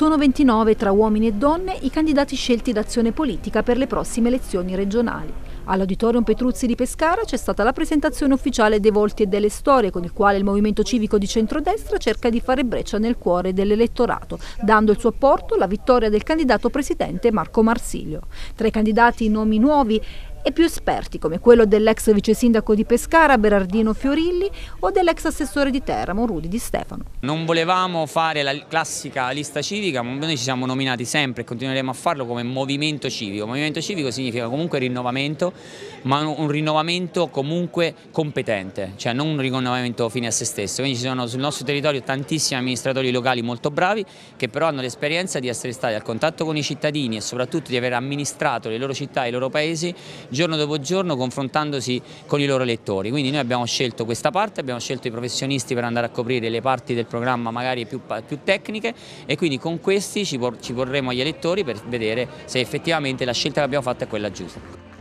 Sono 29 tra uomini e donne i candidati scelti d'Azione Politica per le prossime elezioni regionali. All'Auditorium Petruzzi di Pescara c'è stata la presentazione ufficiale dei volti e delle storie, con il quale il movimento civico di centrodestra cerca di fare breccia nel cuore dell'elettorato, dando il suo apporto alla vittoria del candidato presidente Marco Marsilio. Tra i candidati nomi nuovi e più esperti, come quello dell'ex vice sindaco di Pescara Berardino Fiorilli o dell'ex assessore di Teramo Rudy Di Stefano. Non volevamo fare la classica lista civica, ma noi ci siamo nominati sempre e continueremo a farlo come movimento civico. Movimento civico significa comunque rinnovamento, ma un rinnovamento comunque competente, cioè non un rinnovamento fine a se stesso. Quindi ci sono sul nostro territorio tantissimi amministratori locali molto bravi che però hanno l'esperienza di essere stati al contatto con i cittadini e soprattutto di aver amministrato le loro città e i loro paesi giorno dopo giorno confrontandosi con i loro elettori. Quindi noi abbiamo scelto questa parte, abbiamo scelto i professionisti per andare a coprire le parti del programma magari più tecniche e quindi con questi ci porremo agli elettori per vedere se effettivamente la scelta che abbiamo fatto è quella giusta.